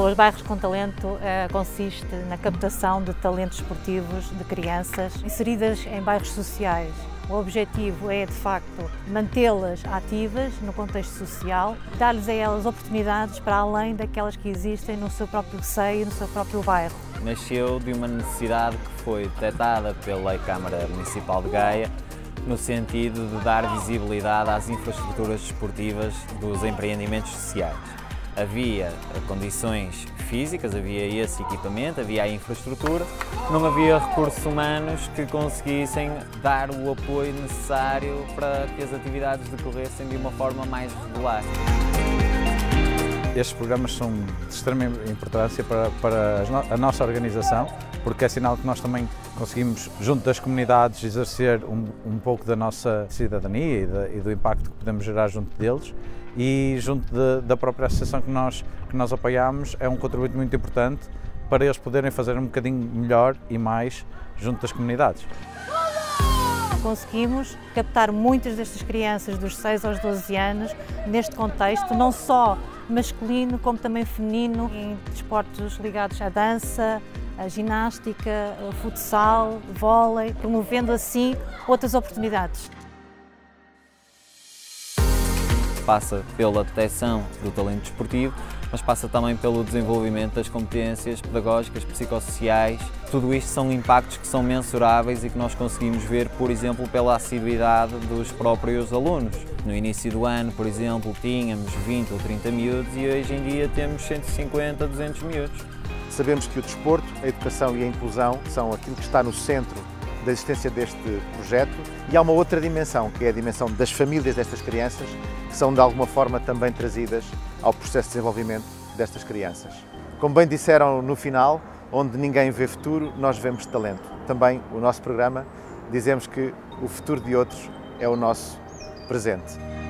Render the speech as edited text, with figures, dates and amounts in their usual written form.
Os Bairros com Talento consiste na captação de talentos esportivos de crianças inseridas em bairros sociais. O objetivo é, de facto, mantê-las ativas no contexto social, dar-lhes a elas oportunidades para além daquelas que existem no seu próprio seio, no seu próprio bairro. Nasceu de uma necessidade que foi detectada pela Câmara Municipal de Gaia, no sentido de dar visibilidade às infraestruturas desportivas dos empreendimentos sociais. Havia condições físicas, havia esse equipamento, havia a infraestrutura, não havia recursos humanos que conseguissem dar o apoio necessário para que as atividades decorressem de uma forma mais regular. Estes programas são de extrema importância para a nossa organização, porque é sinal que nós também conseguimos, junto das comunidades, exercer um pouco da nossa cidadania e do impacto que podemos gerar junto deles, e junto da própria associação que nós apoiamos, é um contributo muito importante para eles poderem fazer um bocadinho melhor e mais junto das comunidades. Conseguimos captar muitas destas crianças dos 6 aos 12 anos neste contexto, não só masculino como também feminino, em desportos ligados à dança, à ginástica, ao futsal, vôlei, promovendo assim outras oportunidades. Passa pela detecção do talento desportivo, mas passa também pelo desenvolvimento das competências pedagógicas, psicossociais. Tudo isto são impactos que são mensuráveis e que nós conseguimos ver, por exemplo, pela assiduidade dos próprios alunos. No início do ano, por exemplo, tínhamos 20 ou 30 miúdos e hoje em dia temos 150, 200 miúdos. Sabemos que o desporto, a educação e a inclusão são aquilo que está no centro da existência deste projeto, e há uma outra dimensão, que é a dimensão das famílias destas crianças, que são de alguma forma também trazidas ao processo de desenvolvimento destas crianças. Como bem disseram no final, onde ninguém vê futuro, nós vemos talento. Também o nosso programa dizemos que o futuro de outros é o nosso presente.